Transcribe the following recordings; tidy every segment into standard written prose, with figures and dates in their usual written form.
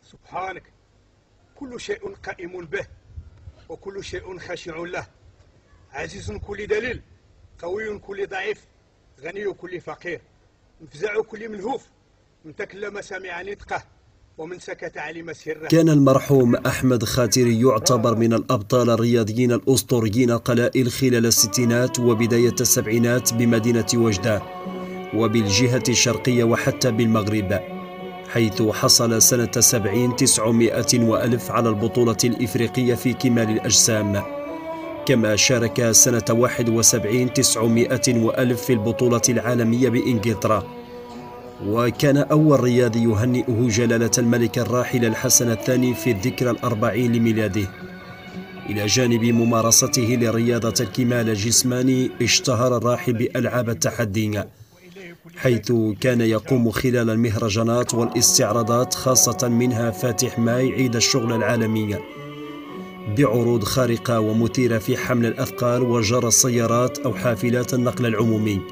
سبحانك كل شيء قائم به وكل شيء خاشع له، عزيز كل دليل، قوي كل ضعيف، غني كل فقير، مفزع كل منهوف، من تكلم سمع نطقه ومن سكت علم سره. كان المرحوم أحمد خاتري يعتبر من الأبطال الرياضيين الأسطوريين القلائل خلال الستينات وبداية السبعينات بمدينة وجدة وبالجهة الشرقية وحتى بالمغرب، حيث حصل سنة 70 900 وألف على البطولة الإفريقية في كمال الأجسام، كما شارك سنة 71 900 وألف في البطولة العالمية بإنجلترا. وكان أول رياضي يهنئه جلالة الملك الراحل الحسن الثاني في الذكرى 40 لميلاده. إلى جانب ممارسته لرياضة الكمال الجسماني، اشتهر الراحل بألعاب التحدي، حيث كان يقوم خلال المهرجانات والاستعراضات، خاصة منها فاتح ماي عيد الشغل العالمي، بعروض خارقة ومثيرة في حمل الأثقال وجر السيارات أو حافلات النقل العمومي،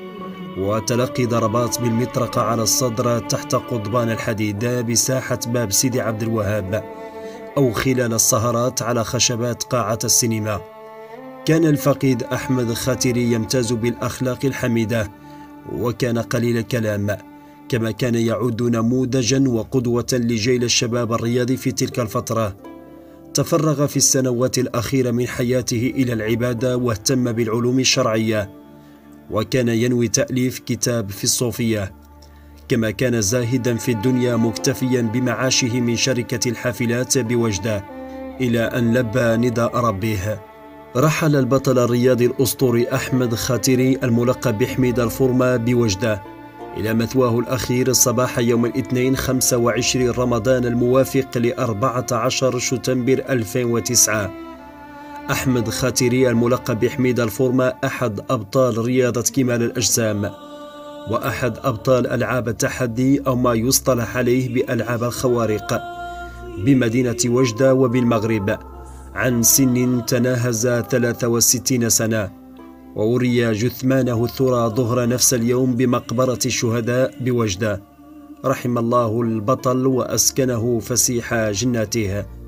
وتلقي ضربات بالمطرقة على الصدر تحت قضبان الحديد بساحة باب سيدي عبد الوهاب، أو خلال السهرات على خشبات قاعة السينما. كان الفقيد أحمد خاتري يمتاز بالأخلاق الحميدة، وكان قليل الكلام، كما كان يعد نموذجا وقدوة لجيل الشباب الرياضي في تلك الفترة. تفرغ في السنوات الأخيرة من حياته إلى العبادة واهتم بالعلوم الشرعية، وكان ينوي تأليف كتاب في الصوفية، كما كان زاهدا في الدنيا مكتفيا بمعاشه من شركة الحافلات بوجدة، إلى أن لبى نداء ربه. رحل البطل الرياضي الأسطوري أحمد خاتري الملقب بحميد الفورما بوجدة إلى مثواه الأخير صباح يوم الاثنين 25 رمضان الموافق ل14 شتنبر 2009. أحمد خاتري الملقب بحميد الفورما أحد أبطال رياضة كمال الأجسام، وأحد أبطال ألعاب التحدي أو ما يصطلح عليه بألعاب الخوارق بمدينة وجدة وبالمغرب، عن سن تناهز 63 سنة، ووري جثمانه الثرى ظهر نفس اليوم بمقبرة الشهداء بوجدة. رحم الله البطل وأسكنه فسيح جناته.